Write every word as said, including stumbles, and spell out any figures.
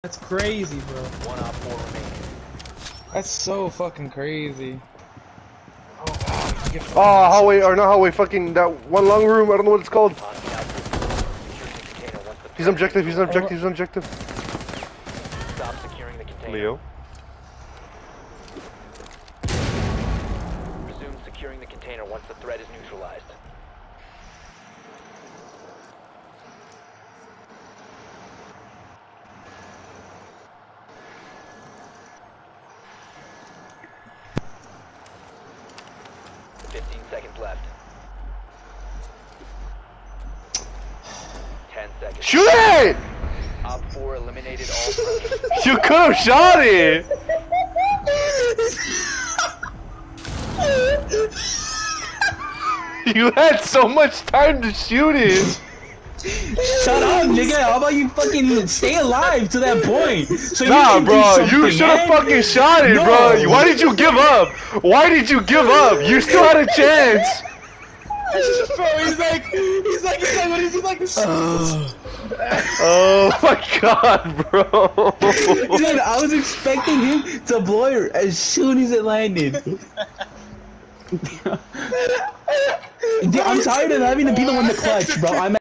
That's crazy, bro. One op four remaining. That's so fucking crazy. Oh, hallway, or not hallway, fucking that one long room, I don't know what it's called. He's objective, he's objective, he's objective. Stop securing the container. Leo. Resume securing the container once the threat is neutralized. Fifteen seconds left. Ten seconds. Shoot it! Op four eliminated all friendlies. You could have shot it! You had so much time to shoot it! Shut up, nigga. How about you fucking stay alive to that point? So Nah, you can bro, do you should have man. fucking shot it, No. bro. Why did you give up? Why did you give up? You still had a chance. Bro, he's like, he's like, he's like, what is he like? Uh, Oh my god, bro. Dude, I was expecting him to blow it as soon as it landed. Dude, I'm tired of having to be the one to clutch, bro. I'm